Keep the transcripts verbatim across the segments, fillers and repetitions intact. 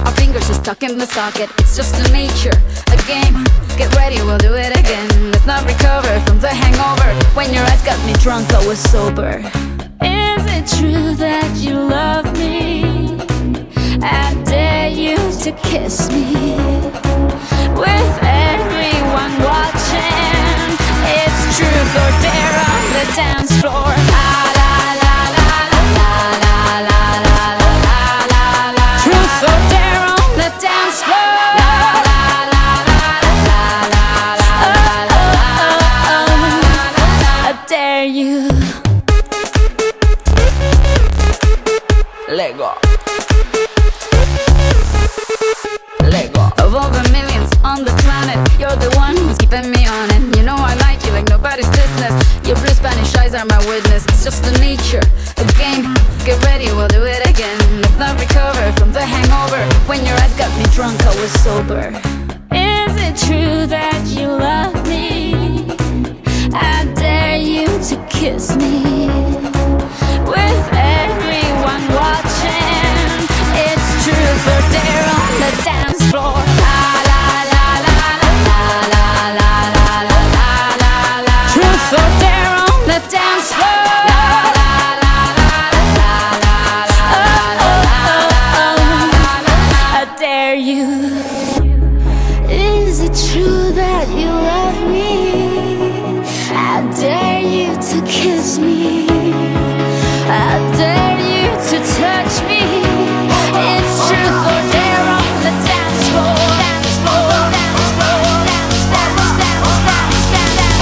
Our fingers are stuck in the socket. It's just a nature, a game. Get ready, we'll do it again. Let's not recover from the hangover. When your eyes got me drunk, I was sober. Is it true that you love me? I dare you to kiss me. With everyone watching, it's truth or dare on the dance floor. La la la la la la la la la la la. Truth or dare on the dance floor. La la la la la la la la la. I dare you. Lego. Lego. Of all the millions on the planet, you're the one who's keeping me on it. You know I like you like nobody's business. Your blue Spanish eyes are my witness. It's just a nature, a game. Get ready, we'll do it again. Let's not recover from the hangover. When your eyes got me drunk, I was sober. Is it true that you love me? I dare you to kiss me. With everyone watching, it's truth or dare on the dance floor. La la la la la la la la la la la. Truth or dare on the dance floor. La la la la la la la la. I dare you. Is it true that you love me? I dare you to kiss me. I dare you to touch me. It's truth or dare on the dance floor. Dance floor, dance floor, dance, dance, dance, dance, dance, dance.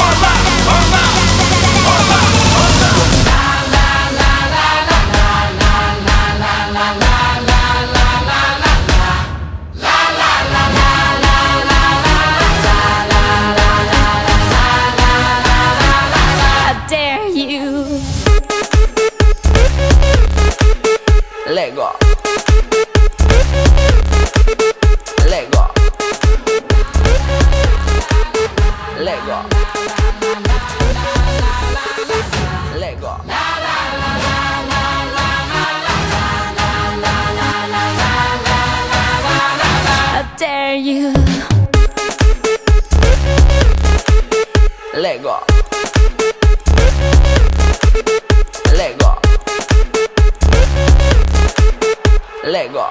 La la la la la la la la la la la la la la la. La la la la la la la la la la la. I dare you. Lego. Lego. Lego. Lego. I dare you. Lego. Lego. Lego.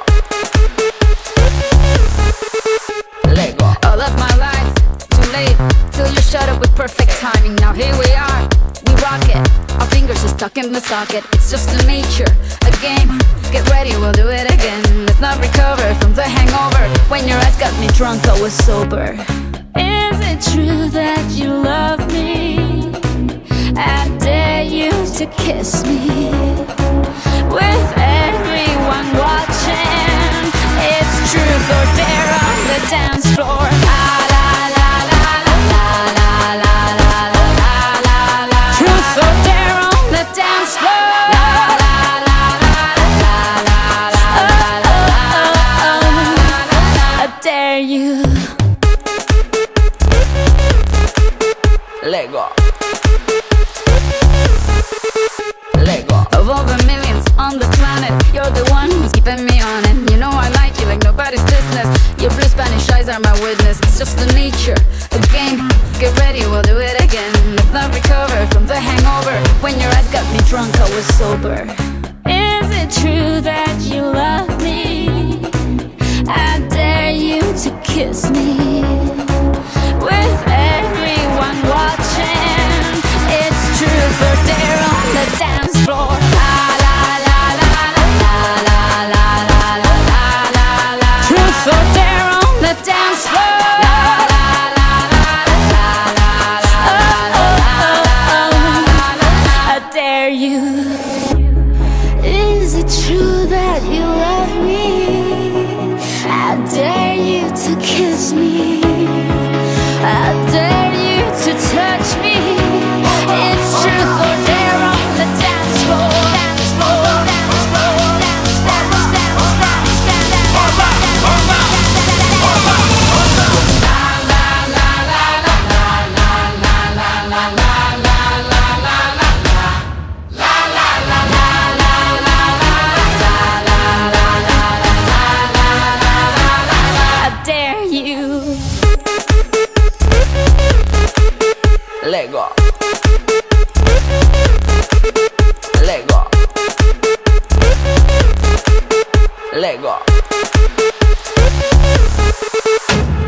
Lego. All of my life, too late, till you shut up with perfect timing. Now here we are, we rock it. Our fingers are stuck in the socket. It's just a nature, a game. Get ready, we'll do it again. Let's not recover from the hangover. When your eyes got me drunk, I was sober. Is it true that you love me? I dare you to kiss me. With everyone watching, it's truth or dare on the dance floor. La la la la la la la la la la la. Truth or dare on the dance floor. La la la la la la la la. I dare you. Lego. Lego. Of all the millions on the planet, you're the one who's keeping me on it. You know I like you like nobody's business. Your blue Spanish eyes are my witness. It's just a nature, a game. Get ready, we'll do it again. Let's not recover from the hangover. When your eyes got me drunk, I was sober. Is it true that you love me? I dare you to kiss me. With everyone watching, it's truth or dare on the dance floor. La la la la la la la la la la la. Truth or dare on the dance floor. La la la la la la la. I dare you. Is it true that you love me?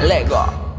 Lego.